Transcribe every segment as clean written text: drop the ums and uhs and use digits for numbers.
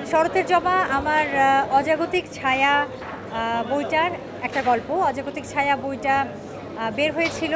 শরতের জবা আমার অজাগতিক ছায়া বইটার একটা গল্প। অজাগতিক ছায়া বইটা বের হয়েছিল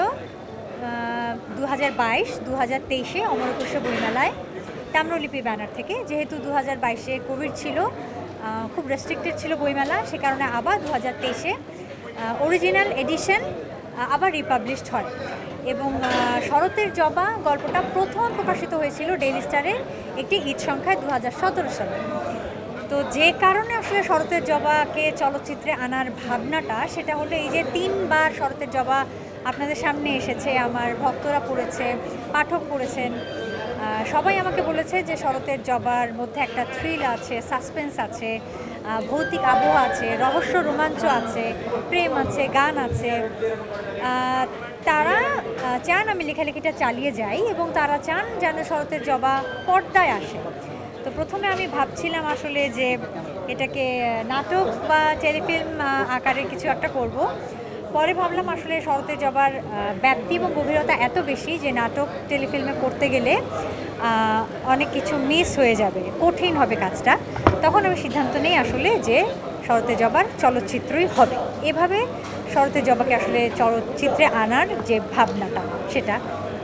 2022-2023-এ অমরকোষ বইমেলায় তাম্রলিপি ব্যানার থেকে। যেহেতু 2022-এ কোভিড ছিল, খুব রেস্ট্রিক্টেড ছিল বইমেলা, সে কারণে আবার 2023-এ অরিজিনাল এডিশন আবার রিপাবলিশড হয়। এবং শরতের জবা গল্পটা প্রথম প্রকাশিত হয়েছিল ডেইলি স্টারের একটি ঈদ সংখ্যায় 2017 সালে। তো যে কারণে আসলে শরতের জবাকে চলচ্চিত্রে আনার ভাবনাটা, সেটা হলো এই যে 3বার শরতের জবা আপনাদের সামনে এসেছে, আমার ভক্তরা পড়েছে, পাঠক পড়েছেন, সবাই আমাকে বলেছে যে শরতের জবার মধ্যে একটা থ্রিল আছে, সাসপেন্স আছে, ভৌতিক আবহ আছে, রহস্য রোমাঞ্চ আছে, প্রেম আছে, গান আছে। তারা চান আমি লেখালেখিটা চালিয়ে যাই এবং তারা চান যেন শরতের জবা পর্দায় আসে। তো প্রথমে আমি ভাবছিলাম আসলে যে এটাকে নাটক বা টেলিফিল্ম আকারে কিছু একটা করব। পরে ভাবলাম আসলে শরতের জবার ব্যাপ্তি এবং গভীরতা এত বেশি যে নাটক টেলিফিল্মে করতে গেলে অনেক কিছু মিস হয়ে যাবে, কঠিন হবে কাজটা। তখন আমি সিদ্ধান্ত নিই আসলে যে শরতের জবার চলচ্চিত্রই হবে। এভাবে শরতের জবাকে আসলে চলচ্চিত্রে আনার যে ভাবনাটা, সেটা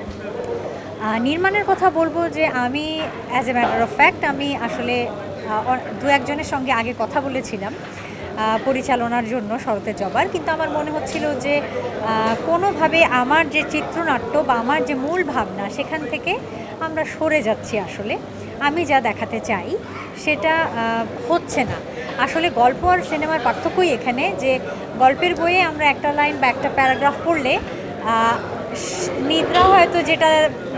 নির্মাণের কথা বলবো যে আমি as a matter of fact আমি আসলে দু একজনের সঙ্গে আগে কথা বলেছিলাম পরিচালনার জন্য শরতের জবার, কিন্তু আমার মনে হচ্ছিল যে কোনোভাবে আমার যে চিত্রনাট্য বা আমার যে মূল ভাবনা, সেখান থেকে আমরা সরে যাচ্ছি। আসলে আমি যা দেখাতে চাই সেটা হচ্ছে না। আসলে গল্প আর সিনেমার পার্থক্যই এখানে যে গল্পের বইয়ে আমরা একটা লাইন বা একটা প্যারাগ্রাফ পড়লে নিদ্রা হয়তো যেটা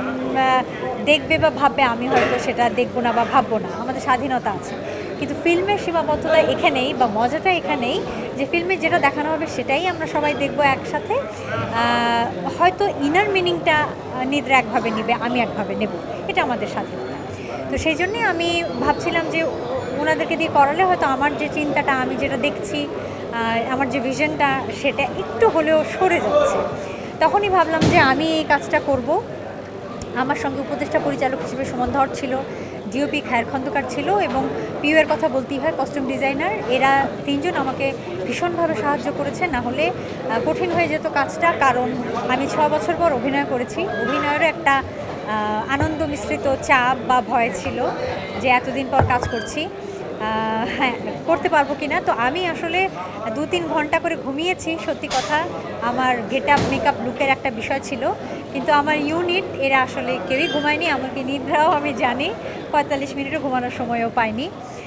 দেখবে বা ভাববে, আমি হয়তো সেটা দেখবো না বা ভাববো না, আমাদের স্বাধীনতা আছে। কিন্তু ফিল্মের সীমাবদ্ধতা এখানেই বা মজাটা এখানেই যে ফিল্মে যেটা দেখানো হবে সেটাই আমরা সবাই দেখবো একসাথে। হয়তো ইনার মিনিংটা নিদ্রা একভাবে নেবে, আমি একভাবে নেব, এটা আমাদের স্বাধীনতা। তো সেই জন্যে আমি ভাবছিলাম যে ওনাদেরকে দিয়ে করালে হয়তো আমার যে চিন্তাটা, আমি যেটা দেখছি, আমার যে ভিশনটা, সেটা একটু হলেও সরে যাচ্ছে। তখনই ভাবলাম যে আমি এই কাজটা করব। আমার সঙ্গে উপদেষ্টা পরিচালক হিসেবে সুমন ধর ছিল, ডিওপি খায়ের খন্দকার ছিল এবং পিউয়ের কথা বলতেই হয়, কস্টিউম ডিজাইনার। এরা তিনজন আমাকে ভীষণভাবে সাহায্য করেছে, না হলে কঠিন হয়ে যেত কাজটা। কারণ আমি 6 বছর পর অভিনয় করেছি। অভিনয়েরও একটা আনন্দ মিশ্রিত চাপ বা ভয় ছিল যে এতদিন পর কাজ করছি, হ্যাঁ করতে পারবো কি না। তো আমি আসলে 2-3 ঘন্টা করে ঘুমিয়েছি, সত্যি কথা। আমার গেট আপ মেকআপ লুকের একটা বিষয় ছিল, কিন্তু আমার ইউনিট এরা আসলে কেউই ঘুমায়নি। এমনকি নিদ্রাও আমি জানি 45 মিনিটও ঘুমানোর সময়ও পাইনি।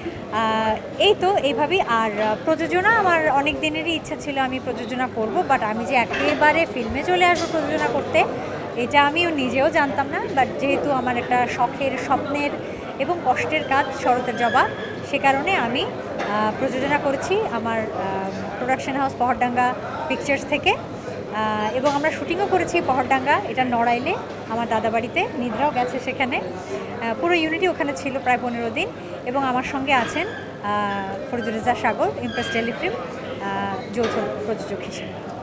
এই তো এইভাবেই। আর প্রযোজনা আমার অনেক দিনেরই ইচ্ছা ছিল আমি প্রযোজনা করব, বাট আমি যে একেবারে ফিল্মে চলে আসবো প্রযোজনা করতে, এটা আমিও নিজেও জানতাম না। বাট যেহেতু আমার একটা শখের, স্বপ্নের এবং কষ্টের কাজ শরতের জবা, সে কারণে আমি প্রযোজনা করেছি আমার প্রোডাকশন হাউস পহরডাঙ্গা পিকচার্স থেকে। এবং আমরা শুটিংও করেছি পহরডাঙ্গা, এটা নড়াইলে আমার দাদাবাড়িতে। নিদ্রাও গেছে সেখানে, পুরো ইউনিটি ওখানে ছিল প্রায় 15 দিন। এবং আমার সঙ্গে আছেন ফরিদুর রেজা সাগর, ইমপ্রেস টেলিফিল্ম যৌথ প্রযোজক হিসেবে।